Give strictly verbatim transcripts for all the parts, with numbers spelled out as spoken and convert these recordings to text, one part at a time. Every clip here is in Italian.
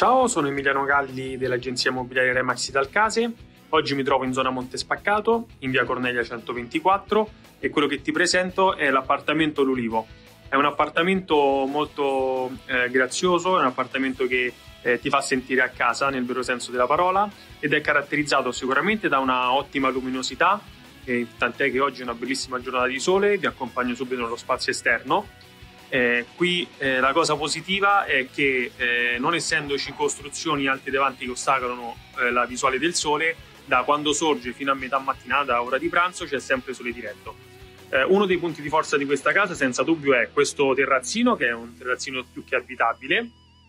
Ciao, sono Emiliano Galli dell'agenzia immobiliare Remax Italcase. Oggi mi trovo in zona Montespaccato, in via Cornelia centoventiquattro, e quello che ti presento è l'appartamento L'Ulivo. È un appartamento molto eh, grazioso, è un appartamento che eh, ti fa sentire a casa nel vero senso della parola ed è caratterizzato sicuramente da una ottima luminosità, eh, tant'è che oggi è una bellissima giornata di sole. Vi accompagno subito nello spazio esterno. Eh, qui eh, la cosa positiva è che eh, non essendoci costruzioni alte davanti che ostacolano eh, la visuale del sole, da quando sorge fino a metà mattinata, a ora di pranzo, c'è sempre sole diretto. Eh, uno dei punti di forza di questa casa senza dubbio è questo terrazzino, che è un terrazzino più che abitabile,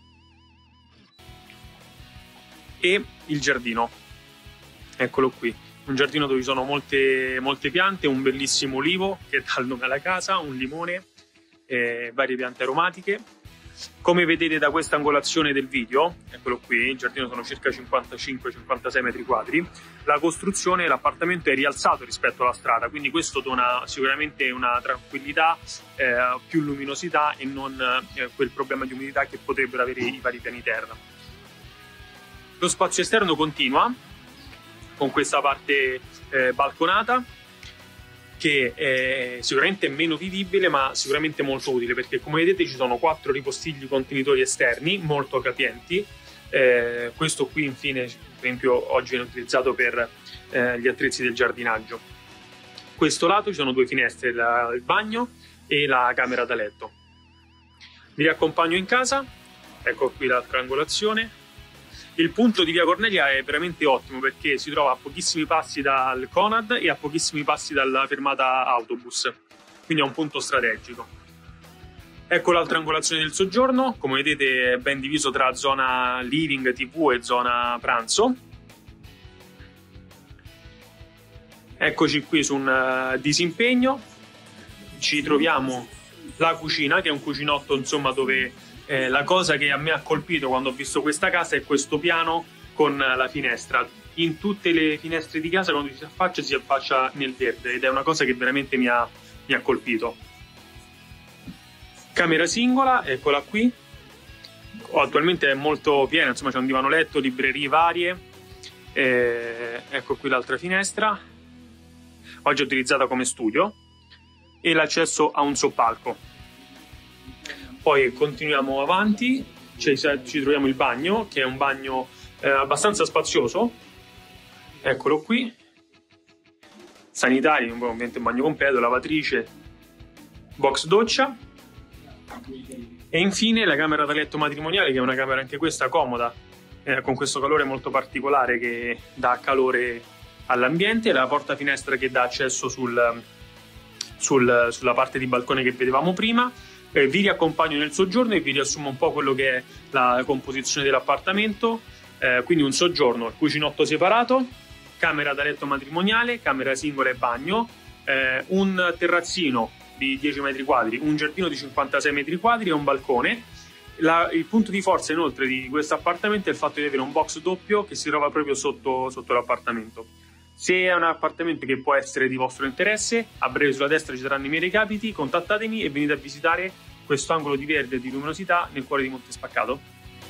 e il giardino. Eccolo qui, un giardino dove ci sono molte, molte piante, un bellissimo ulivo che dà il nome alla casa, un limone, Eh, varie piante aromatiche. Come vedete da questa angolazione del video, eccolo qui, il giardino sono circa cinquantacinque cinquantasei metri quadri. La costruzione, l'appartamento è rialzato rispetto alla strada, quindi questo dona sicuramente una tranquillità, eh, più luminosità e non eh, quel problema di umidità che potrebbero avere i vari piani terra. Lo spazio esterno continua con questa parte eh, balconata, che è sicuramente meno vivibile ma sicuramente molto utile, perché come vedete ci sono quattro ripostigli contenitori esterni molto capienti. Eh, questo qui infine, per esempio, oggi viene utilizzato per eh, gli attrezzi del giardinaggio. Questo lato ci sono due finestre, la, il bagno e la camera da letto. Vi riaccompagno in casa, ecco qui la triangolazione. Il punto di via Cornelia è veramente ottimo perché si trova a pochissimi passi dal Conad e a pochissimi passi dalla fermata autobus, quindi è un punto strategico. Ecco l'altra angolazione del soggiorno, come vedete è ben diviso tra zona living, tv e zona pranzo. Eccoci qui su un disimpegno, ci troviamo la cucina, che è un cucinotto insomma dove Eh, la cosa che a me ha colpito quando ho visto questa casa è questo piano con la finestra. In tutte le finestre di casa quando si affaccia si affaccia nel verde ed è una cosa che veramente mi ha, mi ha colpito. Camera singola, eccola qui. Oh, attualmente è molto piena, insomma c'è un divano letto, librerie varie. Eh, ecco qui l'altra finestra, oggi utilizzata come studio, e l'accesso a un soppalco. Poi continuiamo avanti, ci, ci troviamo il bagno, che è un bagno eh, abbastanza spazioso, eccolo qui, sanitari, ovviamente un bagno completo, lavatrice, box doccia, e infine la camera da letto matrimoniale, che è una camera anche questa comoda, eh, con questo calore molto particolare che dà calore all'ambiente, e la porta finestra che dà accesso sul, sul, sulla parte di balcone che vedevamo prima. Eh, vi riaccompagno nel soggiorno e vi riassumo un po' quello che è la composizione dell'appartamento. Eh, quindi un soggiorno, cucinotto separato, camera da letto matrimoniale, camera singola e bagno, eh, un terrazzino di dieci metri quadri, un giardino di cinquantasei metri quadri e un balcone. La, il punto di forza inoltre di questo appartamento è il fatto di avere un box doppio che si trova proprio sotto, sotto l'appartamento. Se è un appartamento che può essere di vostro interesse, a breve sulla destra ci saranno i miei recapiti, contattatemi e venite a visitare questo angolo di verde e di luminosità nel cuore di Montespaccato.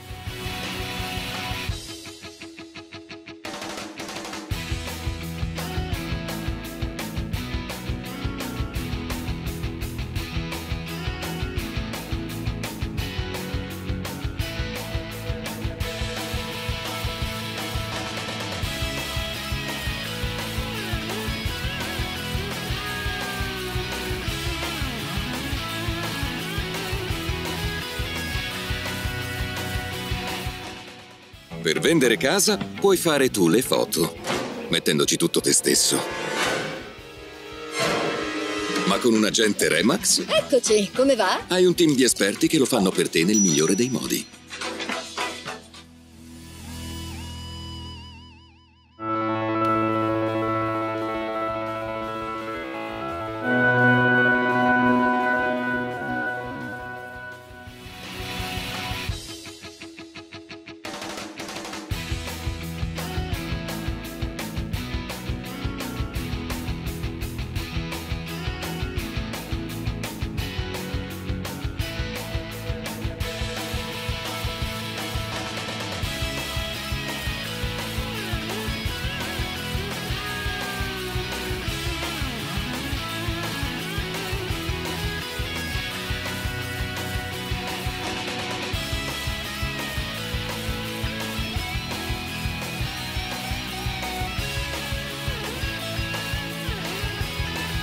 Per vendere casa puoi fare tu le foto, mettendoci tutto te stesso. Ma con un agente Remax Eccoci, come va? hai un team di esperti che lo fanno per te nel migliore dei modi.